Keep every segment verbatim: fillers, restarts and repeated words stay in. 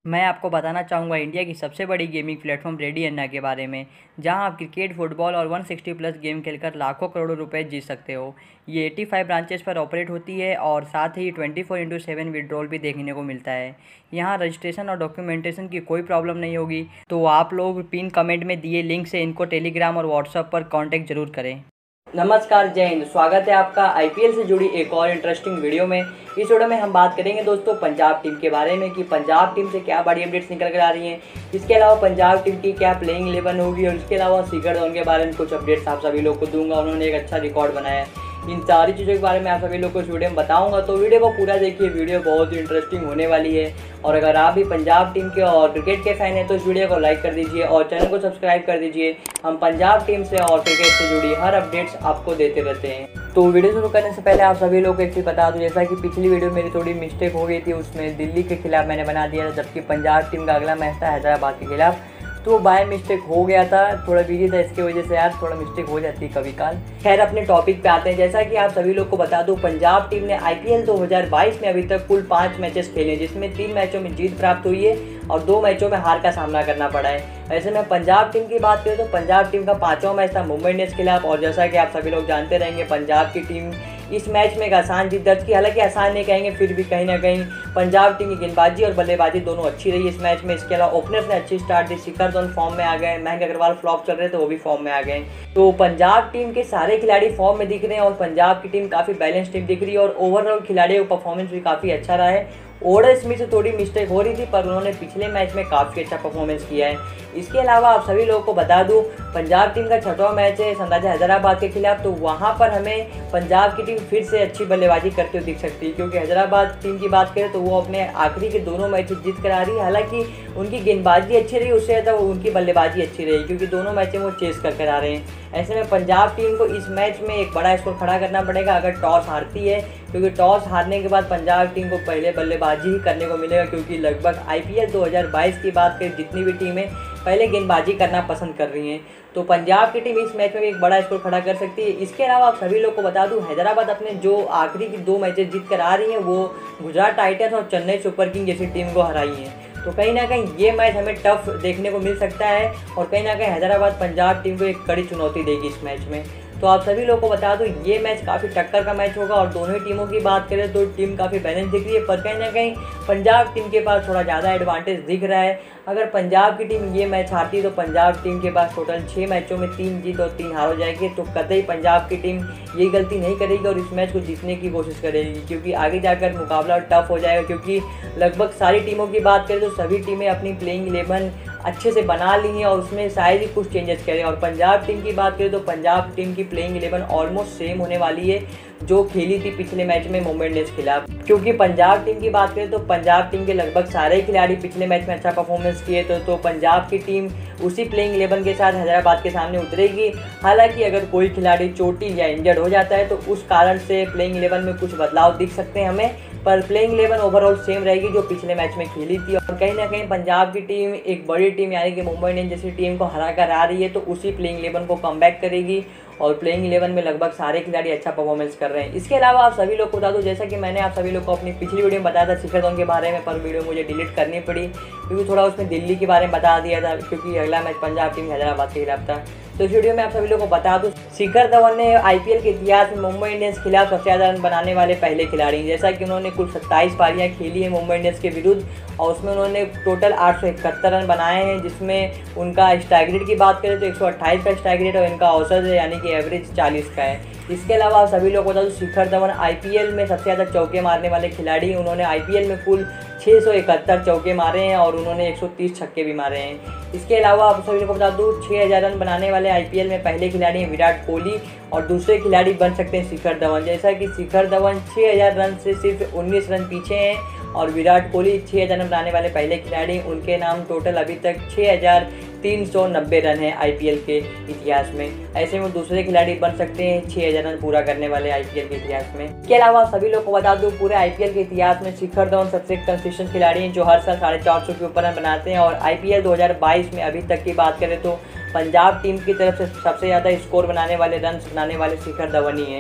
मैं आपको बताना चाहूँगा इंडिया की सबसे बड़ी गेमिंग प्लेटफॉर्म रेडी अन्ना के बारे में, जहां आप क्रिकेट, फुटबॉल और एक सौ साठ प्लस गेम खेलकर लाखों करोड़ों रुपए जीत सकते हो। ये पचासी ब्रांचेस पर ऑपरेट होती है और साथ ही चौबीस इंटू सेवन विड्रॉल भी देखने को मिलता है। यहां रजिस्ट्रेशन और डॉक्यूमेंटेशन की कोई प्रॉब्लम नहीं होगी, तो आप लोग पिन कमेंट में दिए लिंक से इनको टेलीग्राम और व्हाट्सएप पर कॉन्टैक्ट जरूर करें। नमस्कार, जय हिंद। स्वागत है आपका आईपीएल से जुड़ी एक और इंटरेस्टिंग वीडियो में। इस वीडियो में हम बात करेंगे दोस्तों पंजाब टीम के बारे में कि पंजाब टीम से क्या बड़ी अपडेट्स निकल कर आ रही हैं। इसके अलावा पंजाब टीम की क्या प्लेइंग इलेवन होगी और इसके अलावा शिखर धवन के बारे में कुछ अपडेट्स आप सभी लोग को दूंगा। उन्होंने एक अच्छा रिकॉर्ड बनाया है। इन सारी चीज़ों के बारे में आप सभी लोग को इस वीडियो में बताऊंगा, तो वीडियो को पूरा देखिए। वीडियो बहुत ही इंटरेस्टिंग होने वाली है और अगर आप भी पंजाब टीम के और क्रिकेट के फैन हैं तो इस वीडियो को लाइक कर दीजिए और चैनल को सब्सक्राइब कर दीजिए। हम पंजाब टीम से और क्रिकेट से जुड़ी हर अपडेट्स आपको देते रहते हैं। तो वीडियो शुरू करने से पहले आप सभी लोग को एक चीज़ बता दूं, जैसा कि पिछली वीडियो मेरी थोड़ी मिस्टेक हो गई थी, उसमें दिल्ली के खिलाफ मैंने बना दिया था, जबकि पंजाब टीम का अगला मैच था हैदराबाद के खिलाफ। तो बाय मिस्टेक हो गया था, थोड़ा बिजी था, इसकी वजह से यार थोड़ा मिस्टेक हो जाती है कभी काल। खैर अपने टॉपिक पे आते हैं। जैसा कि आप सभी लोग को बता दूं, पंजाब टीम ने आईपीएल दो हज़ार बाईस में अभी तक कुल पाँच मैचेस खेले, जिसमें तीन मैचों में जीत प्राप्त हुई है और दो मैचों में हार का सामना करना पड़ा है। ऐसे में पंजाब टीम की बात करें तो पंजाब टीम का पाँचवां मैच था मुंबई इंडियंस के खिलाफ और जैसा कि आप सभी लोग जानते रहेंगे पंजाब की टीम इस मैच में एक आसान जीत दर्ज की। हालांकि आसान नहीं कहेंगे, फिर भी कहीं ना कहीं पंजाब टीम की गेंदबाजी और बल्लेबाजी दोनों अच्छी रही इस मैच में। इसके अलावा ओपनर्स ने अच्छी स्टार्ट दी। शिखर धवन फॉर्म में आ गए, मयंक अग्रवाल फ्लॉप चल रहे थे, वो भी फॉर्म में आ गए। तो पंजाब टीम के सारे खिलाड़ी फॉर्म में दिख रहे हैं और पंजाब की टीम काफ़ी बैलेंस टीम दिख रही है और ओवरऑल खिलाड़ियों का परफॉर्मेंस भी काफ़ी अच्छा रहा है। ओडर स्मिथ से थोड़ी मिस्टेक हो रही थी, पर उन्होंने पिछले मैच में काफ़ी अच्छा परफॉर्मेंस किया है। इसके अलावा आप सभी लोगों को बता दूं, पंजाब टीम का छठवां मैच है सनराइजर्स हैदराबाद के खिलाफ, तो वहां पर हमें पंजाब की टीम फिर से अच्छी बल्लेबाजी करते हुए दिख सकती है, क्योंकि हैदराबाद टीम की बात करें तो वो अपने आखिरी के दोनों मैच जीत कर आ रही है। हालांकि उनकी गेंदबाजी अच्छी रही, उससे ज़्यादा उनकी बल्लेबाजी अच्छी रही, क्योंकि दोनों मैचें वो चेस कर कर आ रहे हैं। ऐसे में पंजाब टीम को इस मैच में एक बड़ा स्कोर खड़ा करना पड़ेगा अगर टॉस हारती है, क्योंकि टॉस हारने के बाद पंजाब टीम को पहले बल्लेबाजी ही करने को मिलेगा, क्योंकि लगभग आईपीएल दो हज़ार बाईस की बात करें जितनी भी टीमें पहले गेंदबाजी करना पसंद कर रही हैं, तो पंजाब की टीम इस मैच में भी एक बड़ा स्कोर खड़ा कर सकती है। इसके अलावा आप सभी लोग को बता दूं, हैदराबाद अपने जो आखिरी की दो मैचेस जीत कर आ रही हैं वो गुजरात टाइटंस और चेन्नई सुपर किंग जैसी टीम को हराई है। तो कहीं ना कहीं ये मैच हमें टफ देखने को मिल सकता है और कहीं ना कहीं हैदराबाद पंजाब टीम को एक कड़ी चुनौती देगी इस मैच में। तो आप सभी लोगों को बता दूं ये मैच काफ़ी टक्कर का मैच होगा और दोनों ही टीमों की बात करें तो टीम काफ़ी बैलेंस दिख रही है, पर कहीं ना कहीं पंजाब टीम के पास थोड़ा ज़्यादा एडवांटेज दिख रहा है। अगर पंजाब की टीम ये मैच हारती है तो पंजाब टीम के पास टोटल छः मैचों में तीन जीत और तीन हार हो जाएगी, तो कतई पंजाब की टीम ये गलती नहीं करेगी और इस मैच को जीतने की कोशिश करेगी, क्योंकि आगे जाकर मुकाबला टफ हो जाएगा। क्योंकि लगभग सारी टीमों की बात करें तो सभी टीमें अपनी प्लेइंग इलेवन अच्छे से बना ली हैं और उसमें शायद ही कुछ चेंजेस करें। और पंजाब टीम की बात करें तो पंजाब टीम की प्लेइंग इलेवन ऑलमोस्ट सेम होने वाली है जो खेली थी पिछले मैच में मुंबई इंडियंस के खिलाफ। क्योंकि पंजाब टीम की बात करें तो पंजाब टीम के लगभग सारे खिलाड़ी पिछले मैच में अच्छा परफॉर्मेंस किए, तो, तो पंजाब की टीम उसी प्लेइंग इलेवन के साथ हैदराबाद के सामने उतरेगी। हालांकि अगर कोई खिलाड़ी चोटिल या इंजर्ड हो जाता है तो उस कारण से प्लेइंग इलेवन में कुछ बदलाव दिख सकते हैं हमें, पर प्लेइंग इलेवन ओवरऑल सेम रहेगी जो पिछले मैच में खेली थी। और कहीं ना कहीं पंजाब की टीम एक बड़ी टीम यानी कि मुंबई इंडियंस जैसी टीम को हरा कर आ रही है, तो उसी प्लेइंग इलेवन को कमबैक करेगी और प्लेइंग इलेवन में लगभग सारे खिलाड़ी अच्छा परफॉर्मेंस कर रहे हैं। इसके अलावा आप सभी लोग को बता दूं, जैसा कि मैंने आप सभी लोग को अपनी पिछली वीडियो में बताया था शिखर धवन के बारे में, पर वीडियो मुझे डिलीट करनी पड़ी क्योंकि थोड़ा उसमें दिल्ली के बारे में बता दिया था, क्योंकि अगला मैच पंजाब टीम हैदराबाद के खिलाफ था। तो इस वीडियो में आप सभी लोग को बता दूं, शिखर धवन ने आईपीएल के इतिहास में मुंबई इंडियंस के खिलाफ सबसे ज़्यादा रन बनाने वाले पहले खिलाड़ी हैं। जैसा कि उन्होंने कुल सत्ताईस पारियां खेली हैं मुंबई इंडियंस के विरुद्ध और उसमें उन्होंने टोटल आठ सौ इकहत्तर रन बनाए हैं, जिसमें उनका स्ट्राइक रेट की बात करें तो एक सौ अट्ठाईस का स्ट्राइक रेट और इनका औसत यानी कि एवरेज चालीस का है। इसके अलावा आप सभी लोग को बता दूं, शिखर धवन आईपीएल में सबसे ज़्यादा चौके मारने वाले खिलाड़ी। उन्होंने आईपीएल में कुल छः सौ इकहत्तर चौके मारे हैं और उन्होंने एक सौ तीस छक्के भी मारे हैं। इसके अलावा आप सभी लोग को बता दूं, छः हज़ार रन बनाने वाले आईपीएल में पहले खिलाड़ी हैं विराट कोहली और दूसरे खिलाड़ी बन सकते हैं शिखर धवन। जैसा कि शिखर धवन छः हज़ार रन से सिर्फ उन्नीस रन पीछे हैं और विराट कोहली छः हज़ार रन बनाने वाले पहले खिलाड़ी, उनके नाम टोटल अभी तक छः हज़ार तीन सौ नब्बे रन है आईपीएल के इतिहास में। ऐसे में दूसरे खिलाड़ी बन सकते हैं छः हज़ार रन पूरा करने वाले आईपीएल के इतिहास में। इसके अलावा सभी लोग को बता दूं, पूरे आईपीएल के इतिहास में शिखर धवन सबसे कंसिस्टेंट खिलाड़ी हैं जो हर साल साढ़े चार सौ के ऊपर रन बनाते हैं। और आईपीएल दो हज़ार बाईस में अभी तक की बात करें तो पंजाब टीम की तरफ से सबसे ज़्यादा स्कोर बनाने वाले, रन बनाने वाले शिखर धवन ही हैं।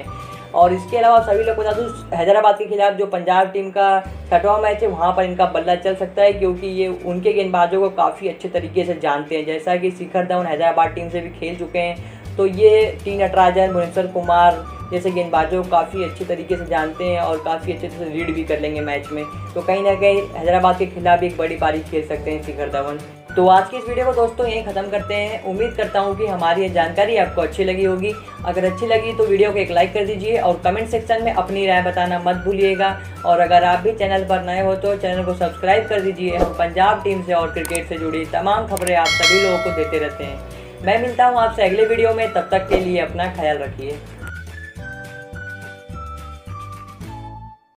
और इसके अलावा सभी लोग बता दूँ, हैदराबाद के खिलाफ जो पंजाब टीम का छठवां मैच है वहाँ पर इनका बल्ला चल सकता है, क्योंकि ये उनके गेंदबाजों को काफ़ी अच्छे तरीके से जानते हैं। जैसा कि शिखर धवन हैदराबाद टीम से भी खेल चुके हैं, तो ये टी नटराजन, भुवनेश्वर कुमार जैसे गेंदबाजों को काफ़ी अच्छे तरीके से जानते हैं और काफ़ी अच्छे से रीड भी कर लेंगे मैच में। तो कहीं ना कहीं हैदराबाद के खिलाफ एक बड़ी पारी खेल सकते हैं शिखर धवन। तो आज की इस वीडियो को दोस्तों यहीं ख़त्म करते हैं। उम्मीद करता हूँ कि हमारी ये जानकारी आपको अच्छी लगी होगी। अगर अच्छी लगी तो वीडियो को एक लाइक कर दीजिए और कमेंट सेक्शन में अपनी राय बताना मत भूलिएगा। और अगर आप भी चैनल पर नए हो तो चैनल को सब्सक्राइब कर दीजिए। हम पंजाब टीम से और क्रिकेट से जुड़ी तमाम खबरें आप सभी लोगों को देते रहते हैं। मैं मिलता हूँ आपसे अगले वीडियो में, तब तक के लिए अपना ख्याल रखिए।